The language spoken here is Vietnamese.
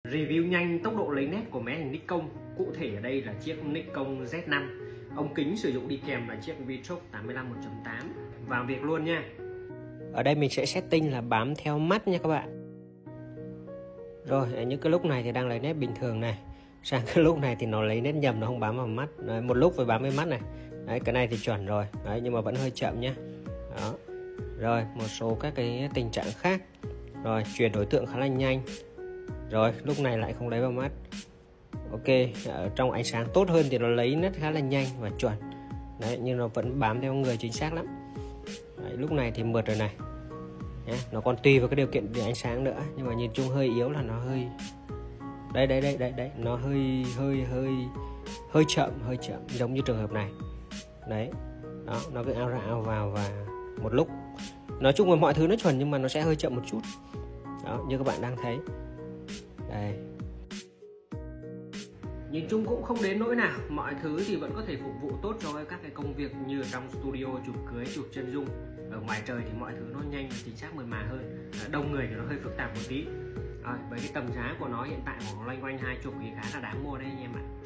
Review nhanh tốc độ lấy nét của máy ảnh Nikon. Cụ thể ở đây là chiếc Nikon Z5. Ống kính sử dụng đi kèm là chiếc Vshock 85 1.8. Vào việc luôn nha. Ở đây mình sẽ setting là bám theo mắt nha các bạn. Rồi, ở những cái lúc này thì đang lấy nét bình thường này. Sang cái lúc này thì nó lấy nét nhầm, nó không bám vào mắt. Đấy, một lúc phải bám với mắt này. Đấy, cái này thì chuẩn rồi. Đấy, nhưng mà vẫn hơi chậm nhé. Đó. Rồi, một số các cái tình trạng khác. Rồi, chuyển đối tượng khá là nhanh. Rồi, lúc này lại không lấy vào mắt. Ok, ở trong ánh sáng tốt hơn thì nó lấy nét khá là nhanh và chuẩn. Đấy, nhưng nó vẫn bám theo người chính xác lắm. Đấy, lúc này thì mượt rồi này. Nhá, nó còn tùy vào cái điều kiện ánh sáng nữa, nhưng mà nhìn chung hơi yếu là nó hơi đây nó hơi chậm giống như trường hợp này. Đấy. Đó, nó cứ ao ra ao vào và một lúc. Nói chung là mọi thứ nó chuẩn nhưng mà nó sẽ hơi chậm một chút. Đó, như các bạn đang thấy. Đây. Nhìn chung cũng không đến nỗi nào, mọi thứ thì vẫn có thể phục vụ tốt cho các cái công việc như ở trong studio chụp cưới, chụp chân dung. Ở ngoài trời thì mọi thứ nó nhanh và chính xác mượt mà hơn. Đông người thì nó hơi phức tạp một tí. Với cái tầm giá của nó hiện tại của nó loanh quanh 20 thì khá là đáng mua đấy anh em ạ.